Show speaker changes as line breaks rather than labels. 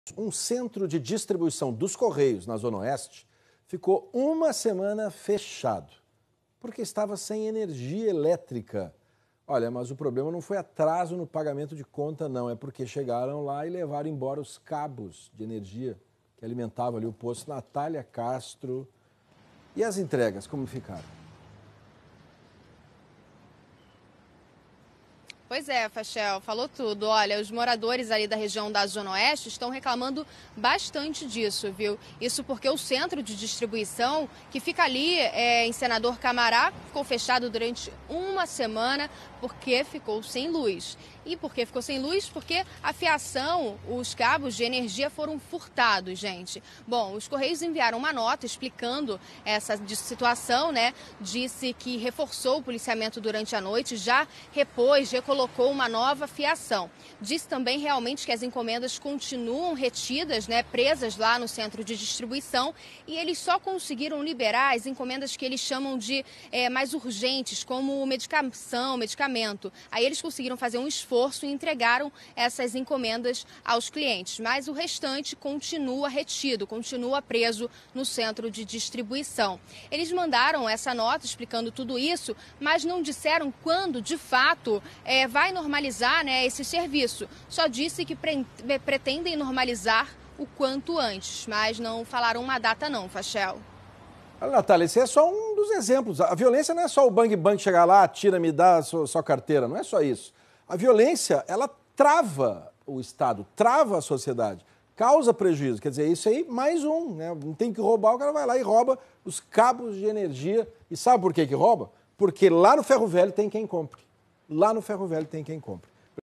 Um centro de distribuição dos Correios na Zona Oeste ficou uma semana fechado, porque estava sem energia elétrica. Olha, mas o problema não foi atraso no pagamento de conta, não. É porque chegaram lá e levaram embora os cabos de energia que alimentavam ali o posto Natália Castro. E as entregas, como ficaram?
Pois é, Fachel, falou tudo. Olha, os moradores ali da região da Zona Oeste estão reclamando bastante disso, viu? Isso porque o centro de distribuição, que fica ali em Senador Camará, ficou fechado durante uma semana porque ficou sem luz. E por que ficou sem luz? Porque a fiação, os cabos de energia foram furtados, gente. Bom, os Correios enviaram uma nota explicando essa situação, né? Disse que reforçou o policiamento durante a noite, já repôs, colocou uma nova fiação. Disse também realmente que as encomendas continuam retidas, né, presas lá no centro de distribuição, e eles só conseguiram liberar as encomendas que eles chamam de mais urgentes, como medicação, medicamento. Aí eles conseguiram fazer um esforço e entregaram essas encomendas aos clientes, mas o restante continua retido, continua preso no centro de distribuição. Eles mandaram essa nota explicando tudo isso, mas não disseram quando, de fato, vai normalizar, né, esse serviço. Só disse que pretendem normalizar o quanto antes, mas não falaram uma data não, Fachel.
Natália, esse é só um dos exemplos. A violência não é só o bang-bang chegar lá, tira, me dá sua carteira, não é só isso. A violência, ela trava o Estado, trava a sociedade, causa prejuízo. Quer dizer, isso aí, mais um, né? Não tem que roubar, o cara vai lá e rouba os cabos de energia. E sabe por que rouba? Porque lá no Ferro Velho tem quem compre. Lá no Ferro Velho tem quem compre.